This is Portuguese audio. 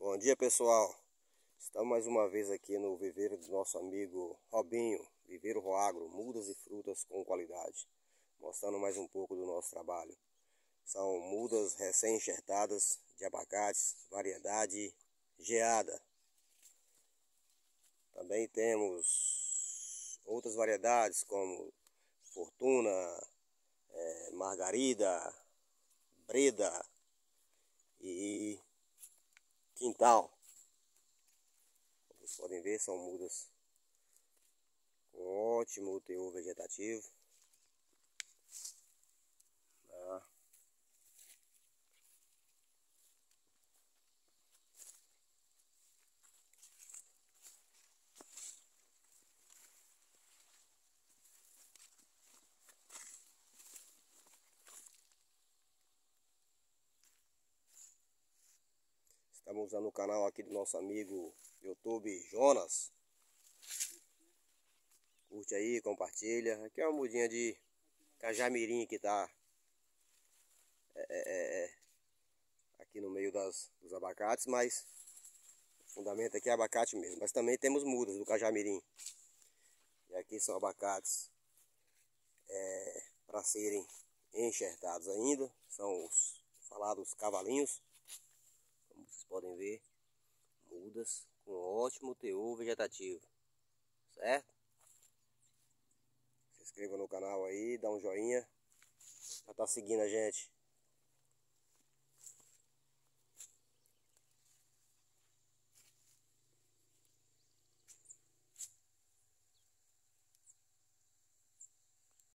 Bom dia, pessoal. Estamos mais uma vez aqui no viveiro do nosso amigo Robinho, Viveiro Roagro, mudas e frutas com qualidade. Mostrando mais um pouco do nosso trabalho. São mudas recém-enxertadas de abacates, variedade geada. Também temos outras variedades como Fortuna, Margarida, Breda e Quintal. Como vocês podem ver, são mudas com ótimo teor vegetativo. Estamos usando o canal aqui do nosso amigo YouTube Jonas. Curte aí, compartilha. Aqui é uma mudinha de cajamirim que tá aqui no meio dos abacates, mas o fundamento aqui é abacate mesmo. Mas também temos mudas do cajamirim. E aqui são abacates para serem enxertados ainda. São os falados cavalinhos. Como vocês podem ver, mudas com ótimo teor vegetativo, certo? Se inscreva no canal aí, dá um joinha para estar seguindo a gente.